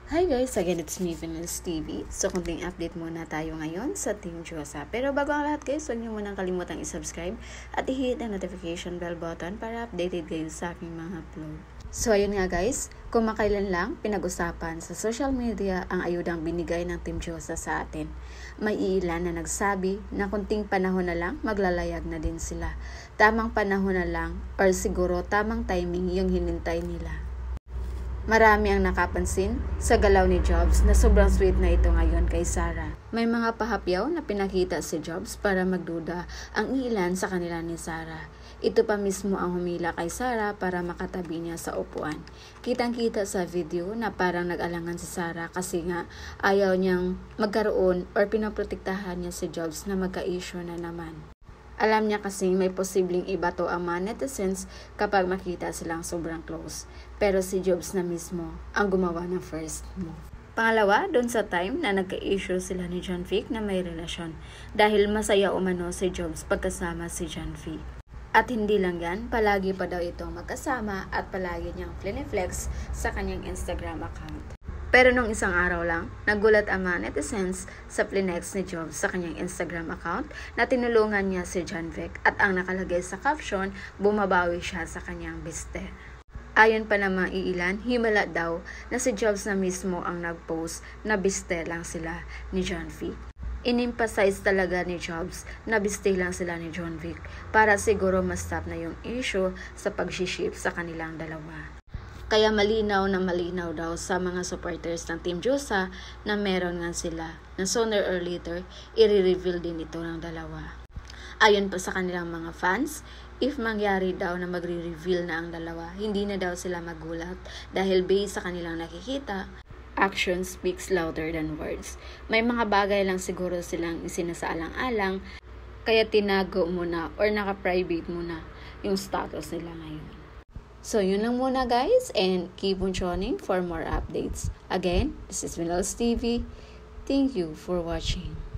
Hi guys, again it's me, Vinils TV. So, kunting update muna tayo ngayon sa Team Diyosa. Pero bago ang lahat guys, huwag niyo munang kalimutang i-subscribe at i-hit ang notification bell button para updated kayo sa aking mga upload. So, ayun nga guys, kung makailan lang pinag-usapan sa social media ang ayudang binigay ng Team Diyosa sa atin. May iilan na nagsabi na kunting panahon na lang maglalayag na din sila. Tamang panahon na lang or siguro tamang timing yung hinintay nila. Marami ang nakapansin sa galaw ni Jobs na sobrang sweet na ito ngayon kay Sarah. May mga pahapyaw na pinakita si Jobs para magduda ang ilan sa kanila ni Sarah. Ito pa mismo ang humila kay Sarah para makatabi niya sa upuan. Kitang-kita sa video na parang nag-alangan si Sarah kasi nga ayaw niyang magkaroon or pinoprotektahan niya si Jobs na magka-issue na naman. Alam niya kasing may posibleng ibato ang mga netizens kapag makita silang sobrang close. Pero si Jobs na mismo ang gumawa ng first move. Pangalawa, doon sa time na nagka-issue sila ni John Vic na may relasyon. Dahil masaya umano si Jobs pagkasama si John Vic. At hindi lang yan, palagi pa daw itong magkasama at palagi niyang flineflex sa kanyang Instagram account. Pero nung isang araw lang, nagulat ang mga netizens sa flinex ni Jobs sa kanyang Instagram account na tinulungan niya si John Vic at ang nakalagay sa caption, bumabawi siya sa kanyang biste. Ayon pa namang iilan, himala daw na si Jobs na mismo ang nag-post na biste lang sila ni John Vic. In-emphasize talaga ni Jobs na biste lang sila ni John Vic para siguro ma-stop na yung issue sa pag-ship sa kanilang dalawa. Kaya malinaw na malinaw daw sa mga supporters ng Team Diyosa na meron nga sila na sooner or later, i-reveal din ito ng dalawa. Ayon pa sa kanilang mga fans, if mangyari daw na magre-reveal na ang dalawa, hindi na daw sila magulat dahil based sa kanilang nakikita, action speaks louder than words. May mga bagay lang siguro silang isinasaalang-alang, kaya tinago muna or naka-private muna yung status nila ngayon. So, yun lang muna guys, and keep on tuning for more updates. Again, this is Vinils TV. Thank you for watching.